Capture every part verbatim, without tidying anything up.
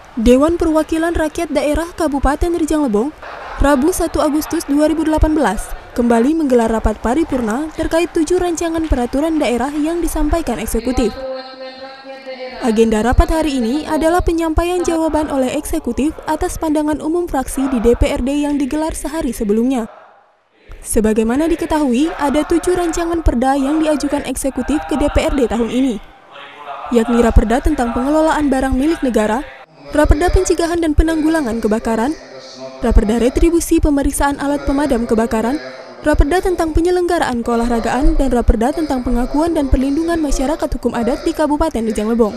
Dewan Perwakilan Rakyat Daerah Kabupaten Rejang Lebong, Rabu satu Agustus dua ribu delapan belas, kembali menggelar rapat paripurna terkait tujuh rancangan peraturan daerah yang disampaikan eksekutif. Agenda rapat hari ini adalah penyampaian jawaban oleh eksekutif atas pandangan umum fraksi di D P R D yang digelar sehari sebelumnya. Sebagaimana diketahui, ada tujuh rancangan perda yang diajukan eksekutif ke D P R D tahun ini, yakni Raperda tentang pengelolaan barang milik negara, Raperda Pencegahan dan Penanggulangan Kebakaran, Raperda Retribusi Pemeriksaan Alat Pemadam Kebakaran, Raperda tentang Penyelenggaraan Keolahragaan, dan Raperda tentang Pengakuan dan Perlindungan Masyarakat Hukum Adat di Kabupaten Rejang Lebong.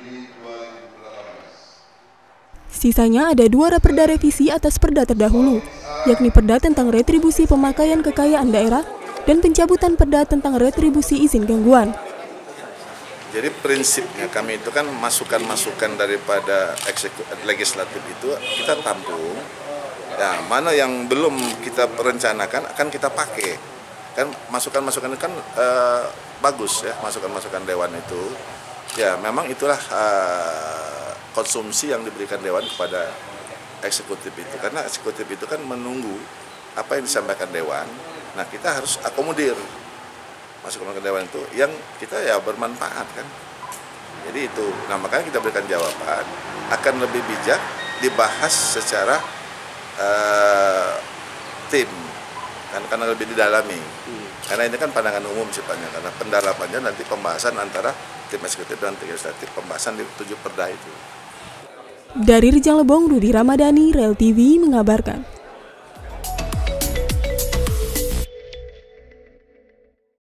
Sisanya ada dua Raperda revisi atas perda terdahulu, yakni Perda tentang Retribusi Pemakaian Kekayaan Daerah dan pencabutan Perda tentang Retribusi Izin Gangguan. Jadi prinsipnya kami itu kan masukan-masukan daripada eksekutif legislatif itu kita tampung. Ya, mana yang belum kita rencanakan akan kita pakai. Kan masukan-masukan itu kan eh, bagus ya, masukan-masukan dewan itu. Ya, memang itulah eh, konsumsi yang diberikan dewan kepada eksekutif itu. Karena eksekutif itu kan menunggu apa yang disampaikan dewan. Nah, kita harus akomodir masukan ke dewan itu yang kita ya bermanfaat kan. Jadi itu, nah makanya kita berikan jawaban akan lebih bijak dibahas secara uh, tim kan, karena lebih didalami. Hmm. Karena ini kan pandangan umum sifatnya, karena pendalamannya nanti pembahasan antara tim eksekutif dan tim legislatif, pembahasan di tujuh perda itu. Dari Rejang Lebong, Rudi Ramadhani, Rel T V mengabarkan.